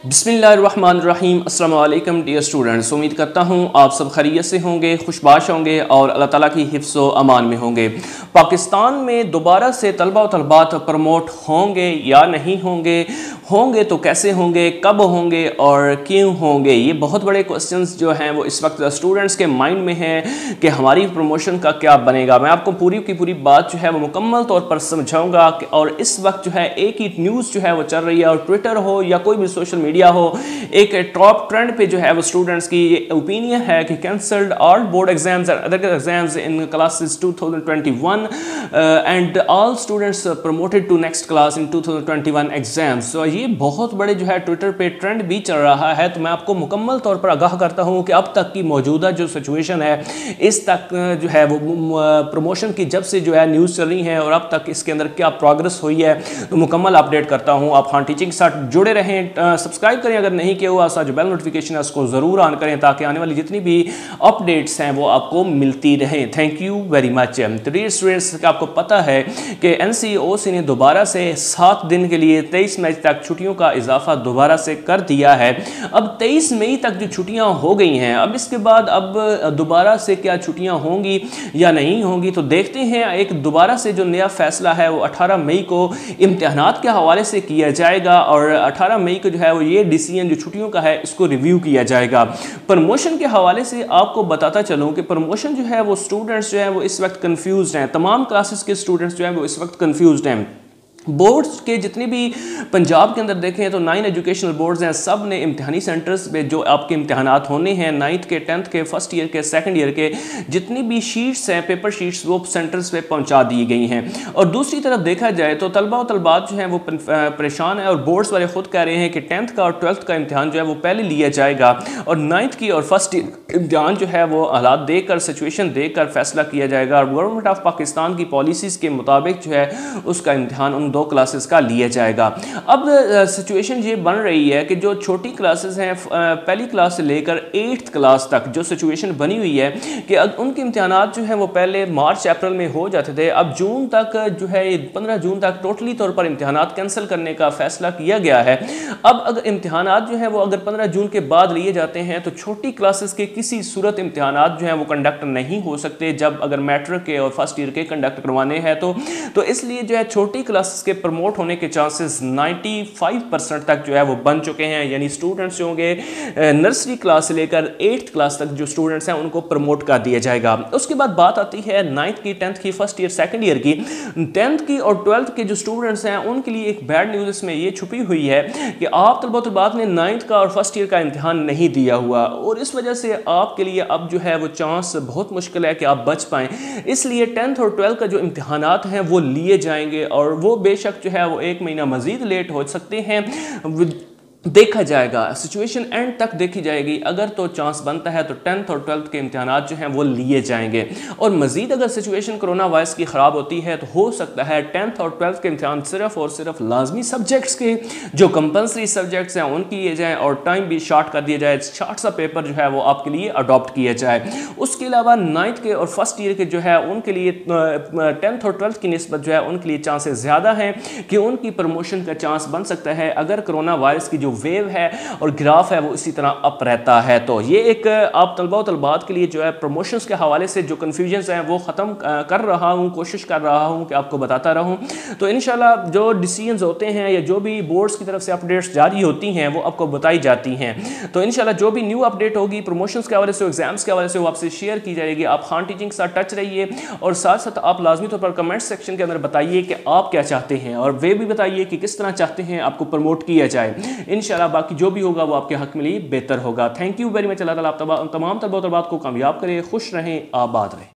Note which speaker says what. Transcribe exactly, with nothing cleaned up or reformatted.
Speaker 1: बिस्मिल्लाहिर्रहमानिर्रहीम अस्सलाम वालेकुम डियर स्टूडेंट्स। उम्मीद करता हूँ आप सब खैरियत से होंगे, खुशबाश होंगे और अल्लाह ताला की हिफ्ज़ व अमान में होंगे। पाकिस्तान में दोबारा से तलबा व तलबात प्रमोट होंगे या नहीं होंगे, होंगे तो कैसे होंगे, कब होंगे और क्यों होंगे, ये बहुत बड़े क्वेश्चंस जो हैं वो इस वक्त स्टूडेंट्स के माइंड में हैं कि हमारी प्रमोशन का क्या बनेगा। मैं आपको पूरी की पूरी बात जो है वो मुकम्मल तौर पर समझाऊंगा। और इस वक्त जो है एक ही न्यूज़ जो है वो चल रही है, और ट्विटर हो या कोई भी सोशल मीडिया हो, एक टॉप ट्रेंड पे जो है वो स्टूडेंट्स की ये ओपिनियन है कि cancelled all board exams and other exams in classes two thousand twenty one and all students promoted to next class in two thousand twenty one exams. तो ये बहुत बड़े जो है ट्विटर पे ट्रेंड भी चल रहा है। तो मैं आपको मुकम्मल तौर पर आगाह करता हूँ कि अब तक की मौजूदा जो सिचुएशन है, इस तक जो है वो प्रमोशन की जब से जो है न्यूज़ चल रही है और अब तक इसके अंदर क्या प्रोग्रेस हुई है, तो मुकम्मल अपडेट करता हूँ। आप हाँ टीचिंग के साथ जुड़े रहें, सब्सक्राइब करें अगर नहीं किया हुआ, साथ जो बेल नोटिफिकेशन है उसको ज़रूर ऑन करें ताकि आने वाली जितनी भी अपडेट्स हैं वो आपको मिलती रहें। Thank you very much. तो डियर स्टूडेंट्स, आपको पता है कि एन सी ओ सी ने दोबारा से सात दिन के लिए तेईस मई तक छुट्टियों का इजाफा दोबारा से कर दिया है। अब तेईस मई तक जो छुट्टियां हो गई हैं, अब इसके बाद अब दोबारा से क्या छुट्टियां होंगी या नहीं होंगी, तो देखते हैं। एक दोबारा से जो नया फैसला है वो अठारह मई को इम्तिहानात के हवाले से किया जाएगा, और अठारह मई को जो है वो ये डिसीजन जो छुट्टियों का है इसको रिव्यू किया जाएगा। प्रमोशन के हवाले से आपको बताता चलूं कि प्रमोशन जो है वो स्टूडेंट्स जो है वो इस वक्त कंफ्यूज्ड हैं। तमाम क्लासेस के स्टूडेंट्स जो है वो इस वक्त कंफ्यूज्ड हैं। बोर्ड्स के जितने भी पंजाब के अंदर देखें तो नाइन एजुकेशनल बोर्ड्स हैं, सब ने इम्तिहानी सेंटर्स पे जो आपके इम्तिहानात होने हैं, नाइन्थ के, टेंथ के, फर्स्ट ईयर के, सेकंड ईयर के, जितनी भी शीट्स हैं, पेपर शीट्स, वो सेंटर्स पे पहुंचा दी गई हैं। और दूसरी तरफ देखा जाए तो तलबा और तलबात जो हैं वो परेशान है, और बोर्ड्स वाले खुद कह रहे हैं कि टेंथ का और ट्वेल्थ का इम्तिहान जो है वो पहले लिया जाएगा, और नाइन्थ की और फर्स्ट इम्तिहान जो है वो हालात देख कर, सिचुएशन देख कर फैसला किया जाएगा। और गवर्नमेंट ऑफ पाकिस्तान की पॉलिसीज़ के मुताबिक जो है उसका इम्तिहान उन दो क्लासेस का लिया जाएगा। अब सिचुएशन ये बन रही है कि जो छोटी क्लासेस हैं, पहली क्लास से लेकर एट्थ क्लास तक जो सिचुएशन बनी हुई है कि उनके इम्तिहानात जो हैं वो पहले मार्च अप्रैल में हो जाते थे, अब जून तक जो है पंद्रह जून तक टोटली तौर पर इम्तिहानात कैंसिल करने का फैसला किया गया है। अब अगर इम्तिहानात जो है वो अगर पंद्रह जून के बाद लिए जाते हैं तो छोटी क्लासेस के किसी सूरत इम्तिहानात जो हैं वो कंडक्ट नहीं हो सकते, जब अगर मैट्रिक के और फर्स्ट ईयर के कंडक्ट करवाने हैं तो तो इसलिए जो है छोटी क्लासेस के प्रमोट होने के चांसेस पचानवे परसेंट तक जो है वो बन चुके हैं। यानी स्टूडेंट्स जो होंगे नर्सरी क्लास से लेकर एट्थ क्लास तक जो स्टूडेंट्स हैं उनको प्रमोट कर दिया जाएगा। उसके बाद बात आती है नाइन्थ की, टेंथ की, फर्स्ट ईयर, सेकंड ईयर की। टेंथ की और ट्वेल्थ के जो स्टूडेंट्स हैं उनके लिए एक बैड न्यूज़ इसमें ये छुपी हुई है कि आप तलबा तलबात ने नाइन्थ का और फर्स्ट ईयर का इम्तिहान नहीं दिया हुआ, और इस वजह से आपके लिए अब जो है वो चांस बहुत मुश्किल है कि आप बच पाएँ। इसलिए टेंथ और ट्वेल्थ का जो इम्तिहानात हैं वो लिए जाएंगे, और वो बेशक जो है वो एक महीना मजीद लेट हो सकते हैं। देखा जाएगा, सिचुएशन एंड तक देखी जाएगी। अगर तो चांस बनता है तो टेंथ और ट्वेल्थ के इम्तिहानात जो हैं वो लिए जाएंगे, और मजीद अगर सिचुएशन कोरोना वायरस की ख़राब होती है तो हो सकता है टेंथ और ट्वेल्थ के इम्तिहान सिर्फ और सिर्फ लाजमी सब्जेक्ट्स के जो कंपलसरी सब्जेक्ट्स हैं उनकी किए जाएँ, और टाइम भी शार्ट कर दिया जाए, शार्ट सा पेपर जो है वो आपके लिए अडॉप्ट किया जाए। उसके अलावा नाइन्थ के और फर्स्ट ईयर के जो है उनके लिए टेंथ और ट्वेल्थ की निस्बत जो है उनके लिए चांसेस ज़्यादा हैं कि उनकी प्रमोशन का चांस बन सकता है अगर कोरोना वायरस की जो वेव है और ग्राफ है वो इसी तरह अप रहता है। तो ये एक आप तलबा तलबात के लिए जो है प्रमोशंस के हवाले से जो कन्फ्यूजन्स हैं वो ख़त्म कर रहा हूँ, कोशिश कर रहा हूँ कि आपको बताता रहूँ। तो इंशाल्लाह जो डिसीजंस होते हैं या जो भी बोर्ड्स की तरफ से अपडेट्स जारी होती हैं वो आपको बताई जाती हैं। तो इंशाल्लाह जो भी न्यू अपडेट होगी प्रमोशंस के हवाले से, एग्जाम्स के हवाले से, वो आपसे शेयर की जाएगी। आप खान टीचिंग के साथ टच रहिए, और साथ साथ आप लाजमी तौर पर कमेंट सेक्शन के अंदर बताइए कि आप क्या चाहते हैं, और वे भी बताइए कि किस तरह चाहते हैं आपको प्रमोट किया जाए। इंशाल्लाह बाकी जो भी होगा वो आपके हक में लिए बेहतर होगा। Thank you very much. अल्लाह ताला आप तमाम तलबा तलबात को कामयाब करे, खुश रहें, आबाद रहें।